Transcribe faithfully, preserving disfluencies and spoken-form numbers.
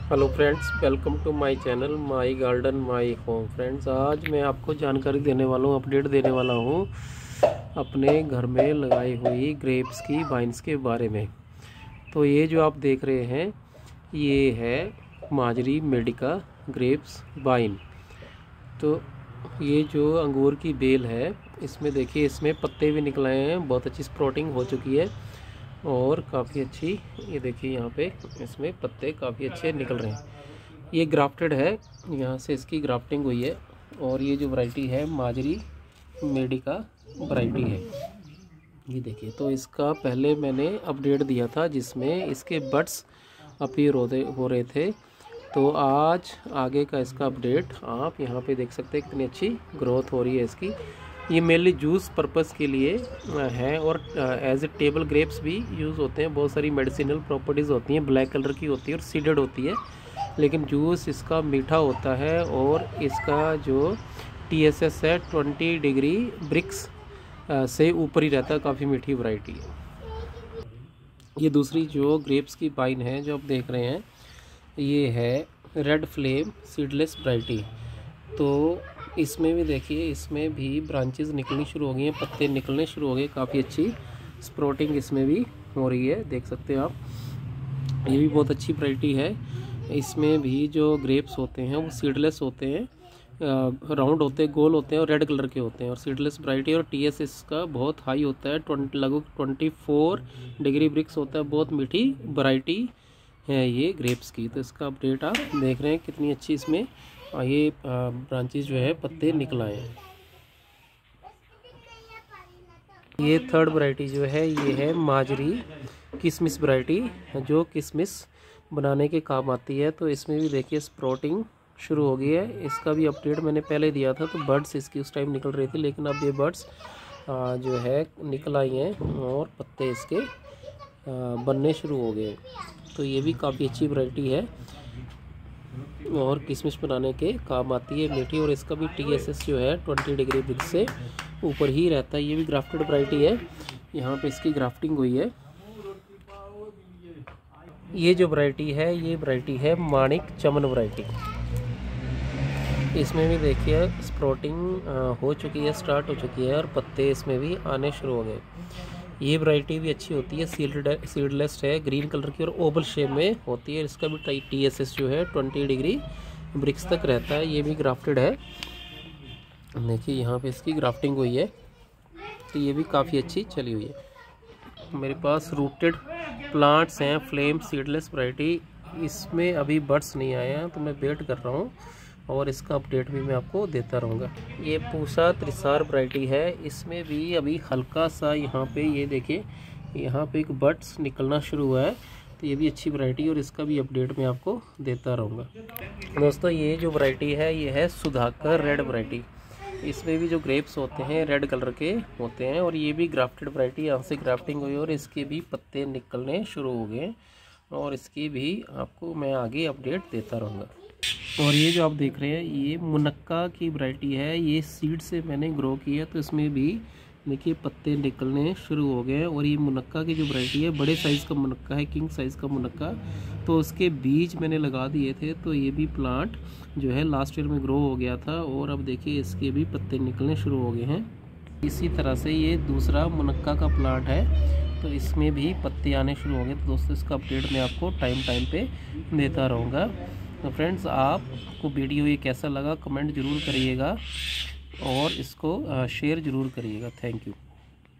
Hello friends, welcome to my channel my garden my home. Friends, आज मैं आपको जानकारी देने वाला हूँ, अपडेट देने वाला हूँ अपने घर में लगाई हुई ग्रेप्स की वाइन्स के बारे में। तो ये जो आप देख रहे हैं ये है माजरी मेडिका ग्रेप्स वाइन। तो ये जो अंगूर की बेल है इसमें देखिए, इसमें पत्ते भी निकल आए हैं, बहुत अच्छी स्प्राउटिंग हो चुकी है और काफ़ी अच्छी, ये देखिए यहाँ पे इसमें पत्ते काफ़ी अच्छे निकल रहे हैं। ये ग्राफ्टेड है, यहाँ से इसकी ग्राफ्टिंग हुई है और ये जो वैरायटी है माजरी मेडिका वैरायटी है। ये देखिए, तो इसका पहले मैंने अपडेट दिया था जिसमें इसके बड्स अपीयर होते हो रहे थे। तो आज आगे का इसका अपडेट आप यहाँ पे देख सकते हैं, कितनी अच्छी ग्रोथ हो रही है इसकी। ये मेनली जूस पर्पस के लिए है और एज ए टेबल ग्रेप्स भी यूज़ होते हैं। बहुत सारी मेडिसिनल प्रॉपर्टीज़ होती हैं, ब्लैक कलर की होती है और सीडेड होती है, लेकिन जूस इसका मीठा होता है और इसका जो टी एस एस है ट्वेंटी डिग्री ब्रिक्स से ऊपर ही रहता है। काफ़ी मीठी वैरायटी है। ये दूसरी जो ग्रेप्स की वाइन है जो आप देख रहे हैं ये है रेड फ्लेम सीडलेस वैरायटी। तो इसमें भी देखिए, इसमें भी ब्रांचेस निकलनी शुरू हो गई हैं, पत्ते निकलने शुरू हो गए, काफ़ी अच्छी स्प्राउटिंग इसमें भी हो रही है, देख सकते हैं आप। ये भी बहुत अच्छी वैरायटी है। इसमें भी जो ग्रेप्स होते हैं वो सीडलेस होते हैं, राउंड होते हैं, गोल होते हैं और रेड कलर के होते हैं और सीडलेस वैरायटी। और टी एस इसका बहुत हाई होता है, ट्वेंटी लगभग ट्वेंटी फोर डिग्री ब्रिक्स होता है। बहुत मीठी वैरायटी है ये ग्रेप्स की। तो इसका अपडेट आप देख रहे हैं, कितनी अच्छी इसमें ये ब्रांचेस जो है पत्ते निकल आए हैं। ये थर्ड वैरायटी जो है ये है माजरी किशमिश वैरायटी, जो किशमिश बनाने के काम आती है। तो इसमें भी देखिए स्प्राउटिंग शुरू हो गई है। इसका भी अपडेट मैंने पहले दिया था। तो बर्ड्स इसकी उस टाइम निकल रही थी, लेकिन अब ये बर्ड्स जो है निकल आई हैं और पत्ते इसके बनने शुरू हो गए। तो ये भी काफ़ी अच्छी वैरायटी है और किशमिश बनाने के काम आती है, मीठी। और इसका भी टी एस एस जो है ट्वेंटी डिग्री ब्रिक्स से ऊपर ही रहता है। ये भी ग्राफ्टेड वैरायटी है, यहाँ पे इसकी ग्राफ्टिंग हुई है। ये जो वैरायटी है ये वैरायटी है माणिक चमन वैरायटी। इसमें भी देखिए स्प्राउटिंग हो चुकी है, स्टार्ट हो चुकी है और पत्ते इसमें भी आने शुरू हो गए। ये वैरायटी भी अच्छी होती है, सीड सीडलेस है, ग्रीन कलर की और ओवल शेप में होती है। इसका भी टी एस एस जो है ट्वेंटी डिग्री ब्रिक्स तक रहता है। ये भी ग्राफ्टेड है, देखिए यहाँ पे इसकी ग्राफ्टिंग हुई है। तो ये भी काफ़ी अच्छी चली हुई है। मेरे पास रूटेड प्लांट्स हैं फ्लेम सीडलेस वैरायटी, इसमें अभी बड्स नहीं आए हैं, तो मैं वेट कर रहा हूँ और इसका अपडेट भी मैं आपको देता रहूँगा। ये पूसा त्रिसार वैरायटी है, इसमें भी अभी हल्का सा यहाँ पे ये देखिए, यहाँ पे एक बड्स निकलना शुरू हुआ है। तो ये भी अच्छी वैरायटी और इसका भी अपडेट मैं आपको देता रहूँगा। दोस्तों, ये जो वैरायटी है ये है सुधाकर रेड वैरायटी। इसमें भी जो ग्रेप्स होते हैं रेड कलर के होते हैं और ये भी ग्राफ्टेड वैरायटी, यहाँ से ग्राफ्टिंग हुई और इसके भी पत्ते निकलने शुरू हो गए और इसकी भी आपको मैं आगे अपडेट देता रहूँगा। और ये जो आप देख रहे हैं ये मुनक्का की वैरायटी है, ये सीड से मैंने ग्रो की है। तो इसमें भी देखिए पत्ते निकलने शुरू हो गए हैं और ये मुनक्का की जो वैरायटी है बड़े साइज़ का मुनक्का है, किंग साइज़ का मुनक्का। तो उसके बीज मैंने लगा दिए थे, तो ये भी प्लांट जो है लास्ट ईयर में ग्रो हो गया था और अब देखिए इसके भी पत्ते निकलने शुरू हो गए हैं। इसी तरह से ये दूसरा मुनक्का का प्लांट है, तो इसमें भी पत्ते आने शुरू हो गए। तो दोस्तों, इसका अपडेट मैं आपको टाइम टाइम पे देता रहूँगा। तो फ्रेंड्स, आपको वीडियो ये कैसा लगा कमेंट ज़रूर करिएगा और इसको शेयर ज़रूर करिएगा। Thank you.